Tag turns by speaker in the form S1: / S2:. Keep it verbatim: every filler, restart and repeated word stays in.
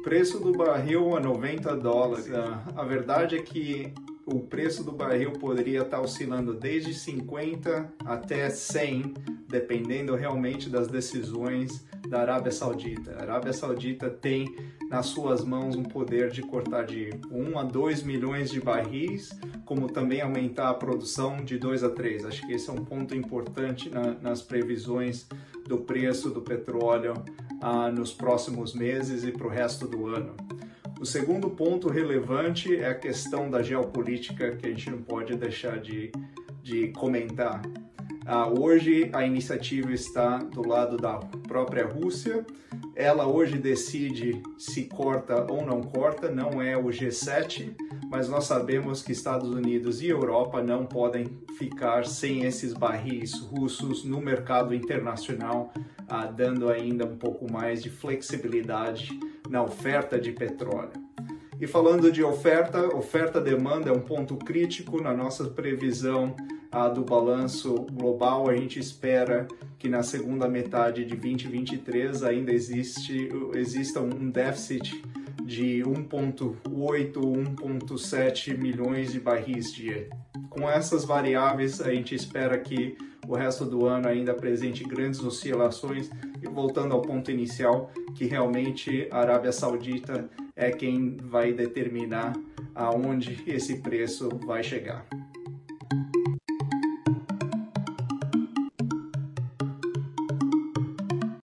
S1: Preço do barril a noventa dólares. A verdade é que o preço do barril poderia estar oscilando desde cinquenta até cem, dependendo realmente das decisões da Arábia Saudita. A Arábia Saudita tem nas suas mãos um poder de cortar de um a dois milhões de barris, como também aumentar a produção de dois a três. Acho que esse é um ponto importante na, nas previsões do preço do petróleo ah, nos próximos meses e para o resto do ano. O segundo ponto relevante é a questão da geopolítica, que a gente não pode deixar de, de comentar. Ah, hoje a iniciativa está do lado da própria Rússia. Ela hoje decide se corta ou não corta, não é o G sete, mas nós sabemos que Estados Unidos e Europa não podem ficar sem esses barris russos no mercado internacional, ah, dando ainda um pouco mais de flexibilidade na oferta de petróleo. E falando de oferta, oferta-demanda é um ponto crítico na nossa previsão ah, do balanço global. A gente espera que na segunda metade de vinte e vinte e três ainda existe, exista um déficit de um vírgula oito, um vírgula sete milhões de barris dia. Com essas variáveis, a gente espera que o resto do ano ainda apresente grandes oscilações e, voltando ao ponto inicial, que realmente a Arábia Saudita é quem vai determinar aonde esse preço vai chegar.